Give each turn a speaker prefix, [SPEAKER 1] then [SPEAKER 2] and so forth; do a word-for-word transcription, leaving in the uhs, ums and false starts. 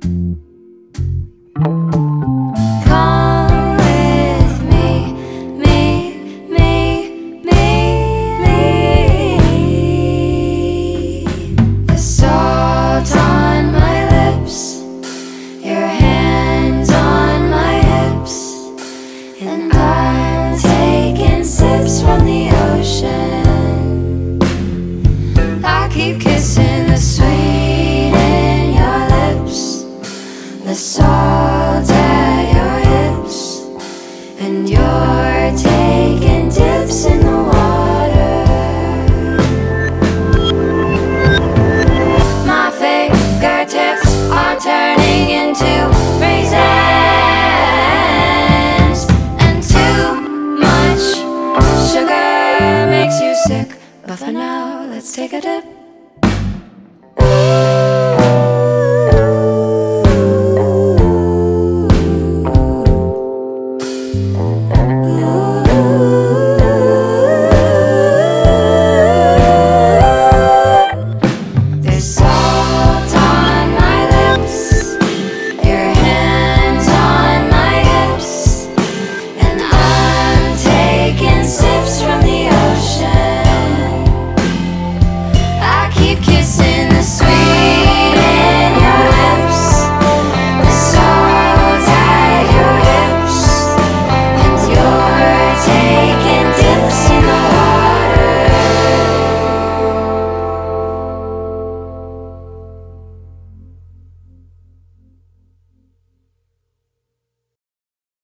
[SPEAKER 1] Come with me, me, me, me, me. The salt on my lips, your hands on my hips, and I'm taking sips from the ocean. I keep kissing the sweet in your lips, the salt at your hips, and you're taking dips in the water. My fingertips are turning into raisins, and too much sugar makes you sick. But for now, let's take a dip.